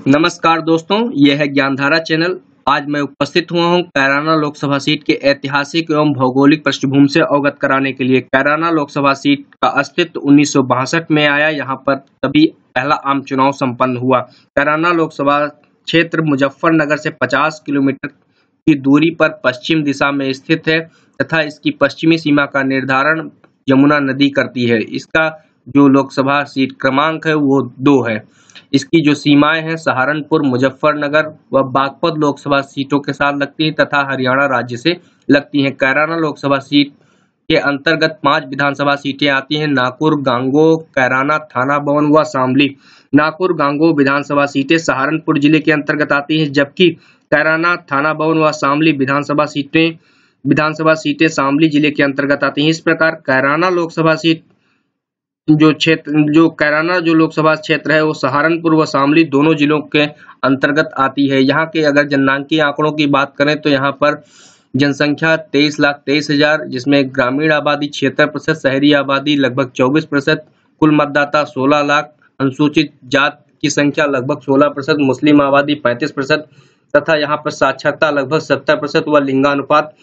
नमस्कार दोस्तों, यह है ज्ञानधारा चैनल। आज मैं उपस्थित हुआ हूं कैराना लोकसभा सीट के ऐतिहासिक एवं भौगोलिक पृष्ठभूमि से अवगत कराने के लिए। कैराना लोकसभा सीट का अस्तित्व 1962 में आया। यहां पर तभी पहला आम चुनाव संपन्न हुआ। कैराना लोकसभा क्षेत्र मुजफ्फरनगर से 50 किलोमीटर की दूरी पर पश्चिम दिशा में स्थित है तथा इसकी पश्चिमी सीमा का निर्धारण यमुना नदी करती है। इसका जो लोकसभा सीट क्रमांक है वो 2 है। इसकी जो सीमाएं हैं सहारनपुर, मुजफ्फरनगर व बागपत लोकसभा सीटों के साथ लगती हैं तथा हरियाणा राज्य से लगती हैं। कैराना लोकसभा सीट के अंतर्गत 5 विधानसभा सीटें आती हैं: नाकुर, गांगो, कैराना, थाना भवन व शामली। नाकुर, गांगो विधानसभा सीटें सहारनपुर जिले के अंतर्गत आती हैं, जबकि कैराना, थाना भवन व शामली विधानसभा सीटें शामली जिले के अंतर्गत आती हैं। इस प्रकार कैराना लोकसभा सीट जो कैराना जो लोकसभा क्षेत्र है वो सहारनपुर व शामली दोनों जिलों के अंतर्गत आती है। यहाँ के अगर जननांकीय आंकड़ों की बात करें तो यहाँ पर जनसंख्या 23,23,000, जिसमें ग्रामीण आबादी 76%, शहरी आबादी लगभग 24%, कुल मतदाता 16 लाख, अनुसूचित जात की संख्या लगभग 16%, मुस्लिम आबादी 35% तथा यहाँ पर साक्षरता लगभग 70% व लिंगानुपात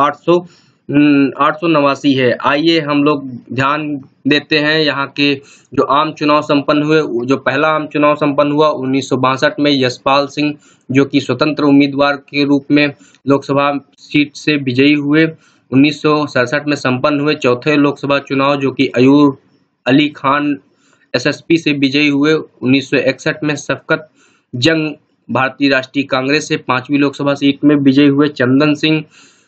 889 है। आइए हम लोग ध्यान देते हैं यहाँ के जो आम चुनाव संपन्न हुए। जो पहला आम चुनाव संपन्न हुआ 1962 में यशपाल सिंह, जो कि स्वतंत्र उम्मीदवार के रूप में लोकसभा सीट से विजयी हुए। 1967 में संपन्न हुए चौथे लोकसभा चुनाव, जो कि अयूर अली खान एसएसपी से विजयी हुए। 1961 में शफकत जंग भारतीय राष्ट्रीय कांग्रेस से 5वीं लोकसभा सीट में विजयी हुए। चंदन सिंह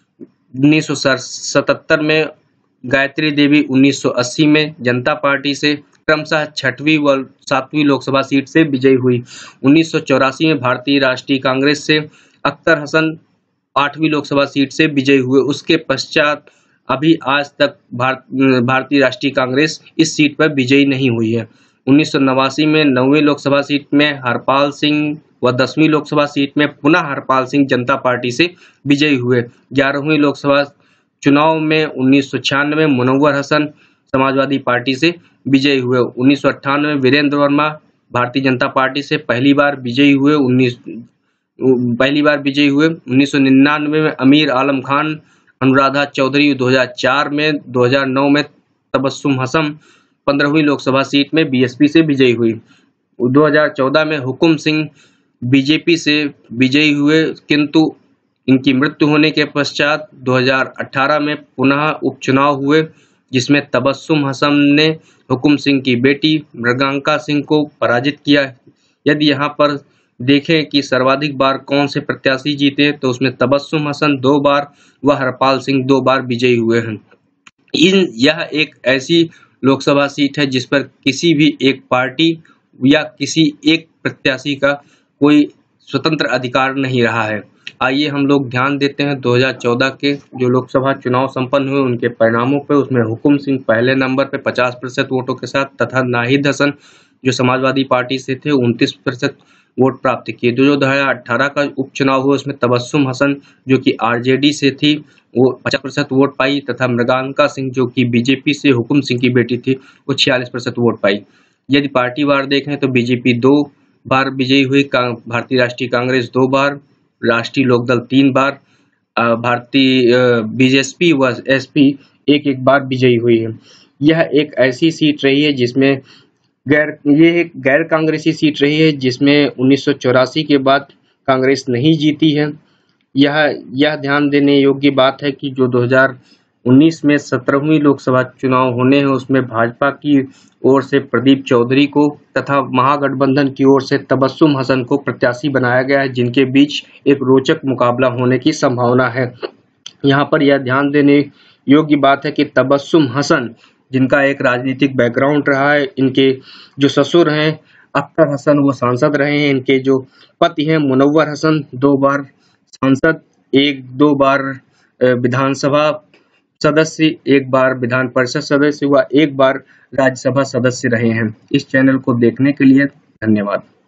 1977 में, गायत्री देवी 1980 में जनता पार्टी से क्रमशः 6वीं व 7वीं लोकसभा सीट से विजयी हुई। 1984 में भारतीय राष्ट्रीय कांग्रेस से अख्तर हसन 8वीं लोकसभा सीट से विजयी हुए। उसके पश्चात अभी आज तक भारतीय राष्ट्रीय कांग्रेस इस सीट पर विजयी नहीं हुई है। 1989 में 9वीं लोकसभा सीट में हरपाल सिंह व 10वीं लोकसभा सीट में पुनः हरपाल सिंह जनता पार्टी से विजयी हुए। 11वीं लोकसभा चुनाव में 1996 में मुनव्वर हसन समाजवादी पार्टी से विजयी हुए। 1998 में वीरेंद्र वर्मा भारतीय जनता पार्टी से पहली बार विजयी हुए। 1999 में अमीर आलम खान, अनुराधा चौधरी 2004 में, 2009 में तबस्सुम हसन 15वीं लोकसभा सीट में बीएसपी से विजयी हुई। 2014 में हुकुम सिंह बीजेपी से विजयी हुए, किंतु इनकी मृत्यु होने के पश्चात 2018 में पुनः उपचुनाव हुए, जिसमें तबस्सुम हसन ने हुकुम सिंह की बेटी मृगांका सिंह को पराजित किया। यदि यहाँ पर देखें कि सर्वाधिक बार कौन से प्रत्याशी जीते तो उसमें तबस्सुम हसन 2 बार व हरपाल सिंह 2 बार विजयी हुए हैं। यह एक ऐसी लोकसभा सीट है जिस पर किसी भी एक पार्टी या किसी एक प्रत्याशी का कोई स्वतंत्र अधिकार नहीं रहा है। आइए हम लोग ध्यान देते हैं 2014 के जो लोकसभा चुनाव संपन्न हुए उनके परिणामों पर। उसमें हुकुम सिंह पहले नंबर पे 50% वोटों के साथ तथा नाहिद हसन जो समाजवादी पार्टी से थे 29% वोट प्राप्त किए। जो 2018 का उपचुनाव हुआ उसमें तबस्सुम हसन जो कि आरजेडी से थी वो 50% वोट पाई तथा मृगांका सिंह जो कि बीजेपी से हुकुम सिंह की बेटी थी वो 46% वोट पाई। यदि पार्टी वार देखें तो बीजेपी 2 बार विजयी हुई, भारतीय राष्ट्रीय कांग्रेस 2 बार, राष्ट्रीय लोकदल 3 बार, भारतीय बीजेपी व एसपी एक बार विजयी हुई है। यह एक ऐसी सीट रही है जिसमें एक गैर कांग्रेसी सीट रही है जिसमें 1984 के बाद कांग्रेस नहीं जीती है। यह ध्यान देने योग्य बात है कि जो 2019 में 17वीं लोकसभा चुनाव होने हैं उसमें भाजपा की ओर से प्रदीप चौधरी को तथा महागठबंधन की ओर से तबस्सुम हसन को प्रत्याशी बनाया गया है, जिनके बीच एक रोचक मुकाबला होने की संभावना है। यहाँ पर यह ध्यान देने योग्य बात है कि तबस्सुम हसन जिनका एक राजनीतिक बैकग्राउंड रहा है, इनके जो ससुर हैं अख्तर हसन वो सांसद रहे हैं। इनके जो पति हैं मुनव्वर हसन 2 बार सांसद, 1-2 बार विधानसभा सदस्य, 1 बार विधान परिषद सदस्य व 1 बार राज्यसभा सदस्य रहे हैं। इस चैनल को देखने के लिए धन्यवाद।